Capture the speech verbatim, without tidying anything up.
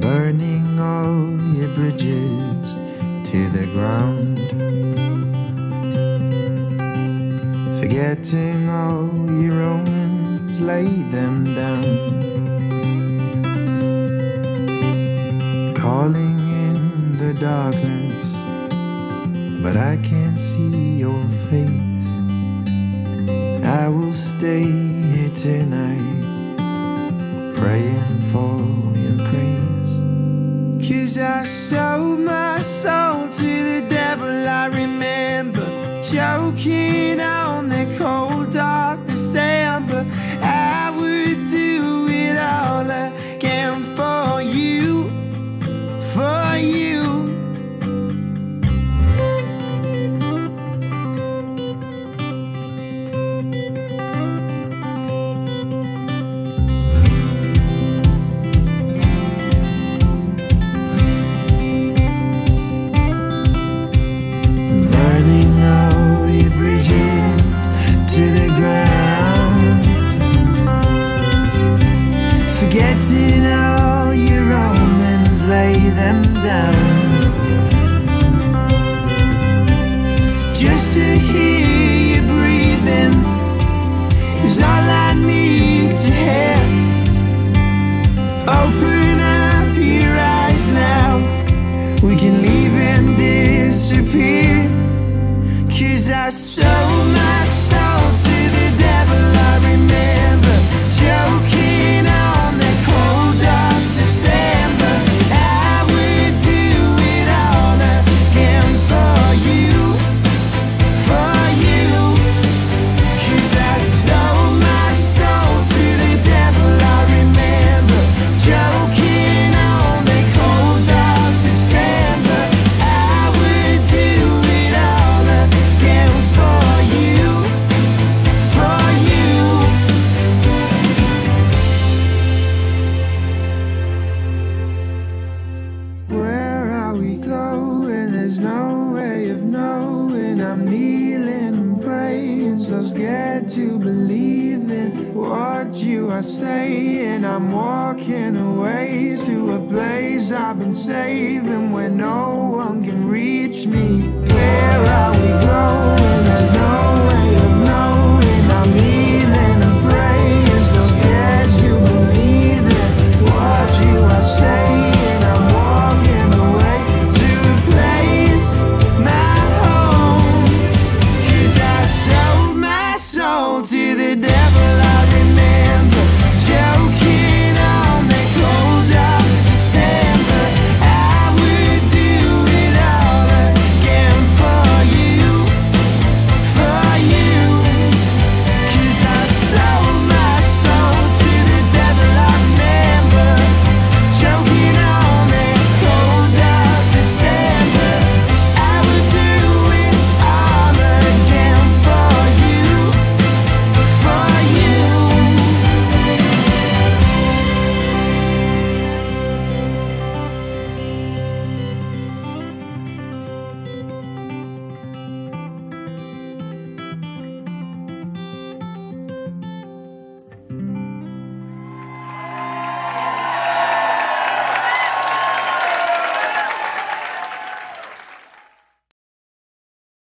burning all your bridges to the ground, forgetting all your omens, lay them down, calling in the darkness, but I can't see your face. I will stay here tonight, praying for your grace. 'Cause I sold my soul to the devil. I remember choking on the cold dark December. I would do it all again for you, for you. Forgetting all your omens, lay them down, just to hear you breathing is all I need to hear. Open up your eyes now, we can leave and disappear. 'Cause I sold my soul to the devil. I remember joking on the cold dark December. I would do it all again for you, for you. 'Cause I sold my soul to the devil. I remember joking on the cold dark December. I would do it all again for you, for you. Where are we going? There's no way of knowing. I'm kneeling and praying, so scared to believe in what you are saying. I'm walking away to a place I've been saving, where no one can reach me. Where are we going? There's no way of knowing. I'm kneeling and praying, so scared to believe in what you are saying.